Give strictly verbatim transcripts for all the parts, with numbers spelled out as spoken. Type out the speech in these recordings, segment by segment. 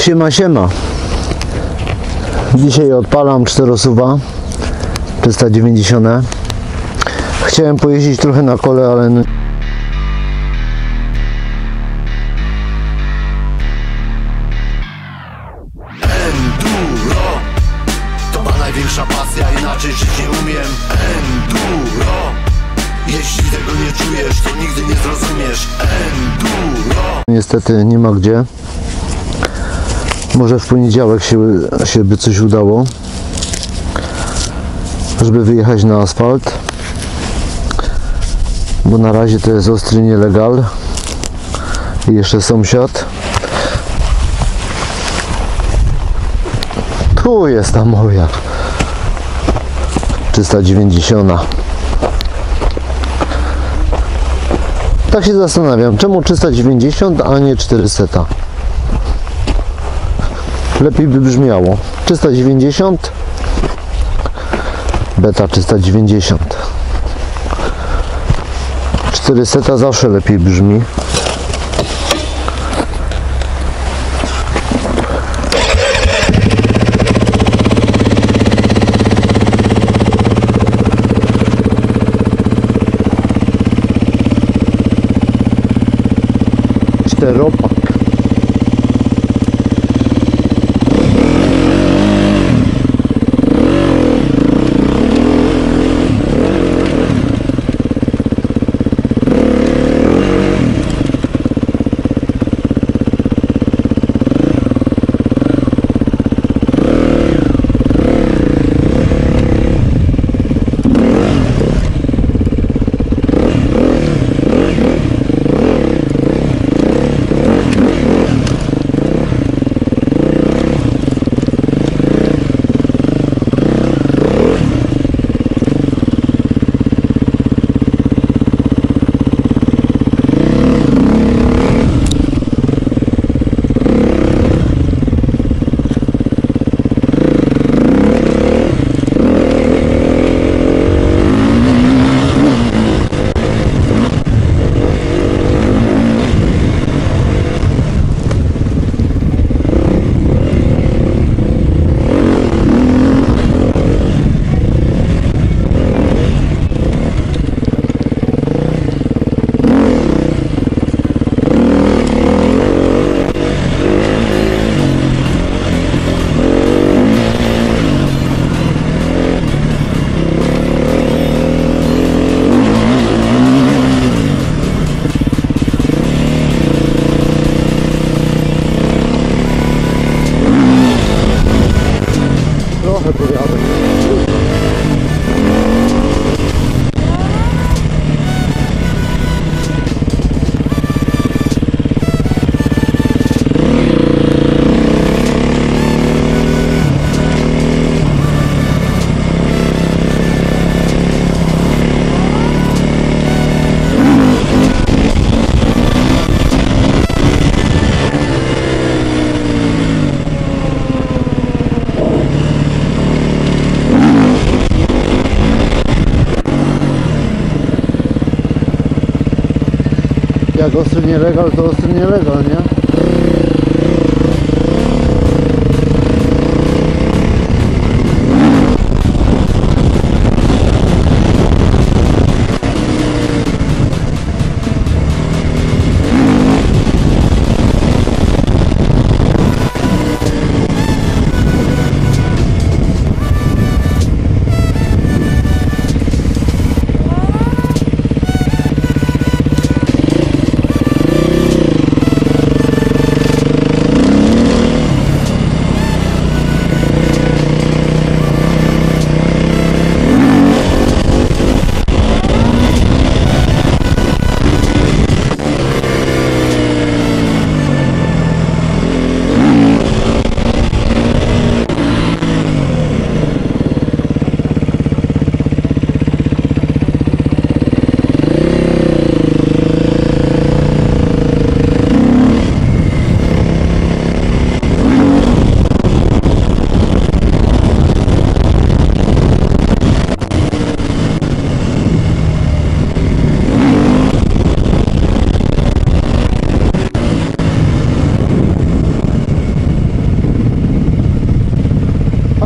Siema, siema. Dzisiaj odpalam czterosuwa trzysta dziewięćdziesiąt. Chciałem pojeździć trochę na kole, ale Enduro to ma największa pasja, inaczej żyć nie umiem. Enduro, jeśli tego nie czujesz, to nigdy nie zrozumiesz. Enduro. Niestety nie ma gdzie. Może w poniedziałek się, się by coś udało, żeby wyjechać na asfalt, bo na razie to jest ostry nielegal. I jeszcze sąsiad. Tu jest ta moja trzysta dziewięćdziesiąt. Tak się zastanawiam, czemu trzysta dziewięćdziesiąt, a nie czterysta. Lepiej by brzmiało trzysta dziewięćdziesiąt, beta trzysta dziewięćdziesiąt. czterysta zawsze lepiej brzmi. Czteropak. Trochę pojadę. Jak ostry nielegal, to ostry nielegal, nie?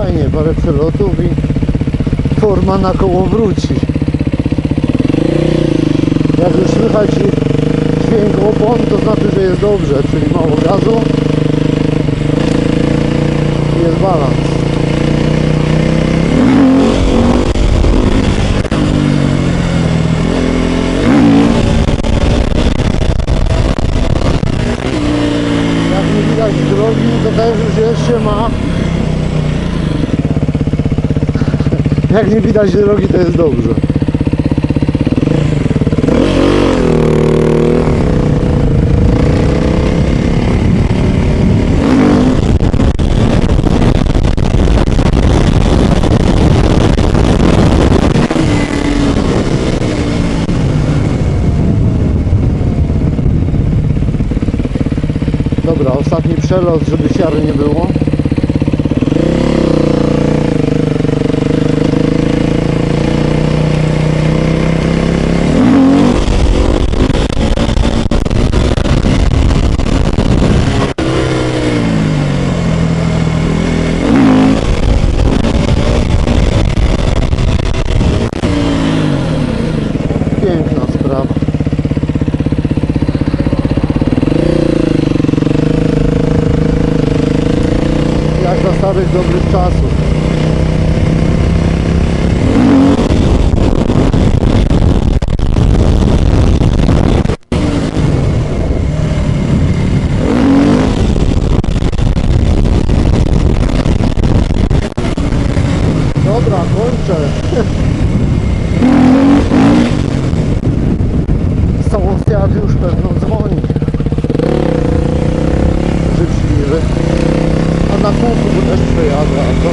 fajnie, parę przelotów i forma na koło wróci. Jak już słychać dźwięk opon, to znaczy, że jest dobrze, czyli mało gazu i jest balans. Jak nie widać drogi, to też już jeszcze ma. Jak nie widać drogi, to jest dobrze. Dobra, ostatni przelot, żeby siary nie było. Piękna sprawa. Jak za starych dobrych czasów. Dobra, kończę. Sąsiad już pewno dzwoni. Życzliwy. A na kółku też przejadę. A to...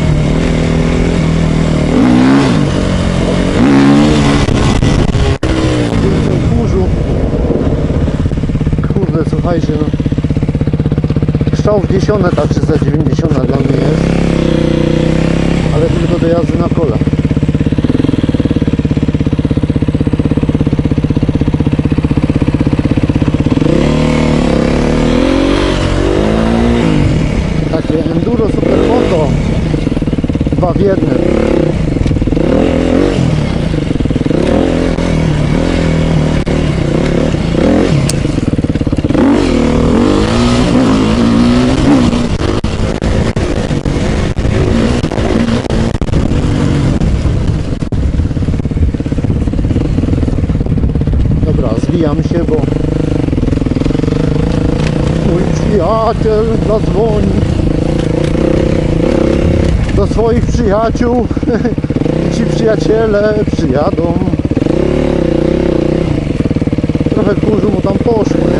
Więcej kurzu. Kurde, słuchajcie, no. Strzał w dziesiątę ta trzysta dziewięćdziesiąt dla mnie jest. Ale tylko do jazdy na kolach. Takie enduro supermoto, dwa w jednym. Dobra, zwijam się, bo mój przyjaciel zadzwoni do swoich przyjaciół i ci przyjaciele przyjadą. Trochę kurzu mu tam poszło, nie?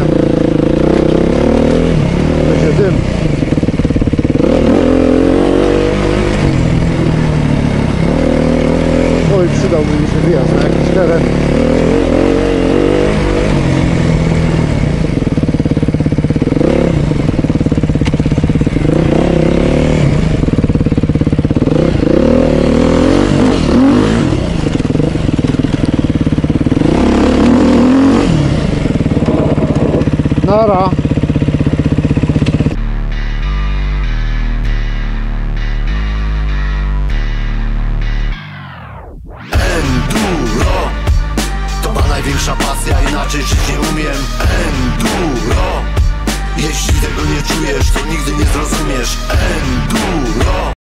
Będzie dym. Oj, przydałby mi się wyjazd na jakiś teren. Nara. Enduro to ma największa pasja, inaczej żyć nie umiem. Enduro, jeśli tego nie czujesz, to nigdy nie zrozumiesz.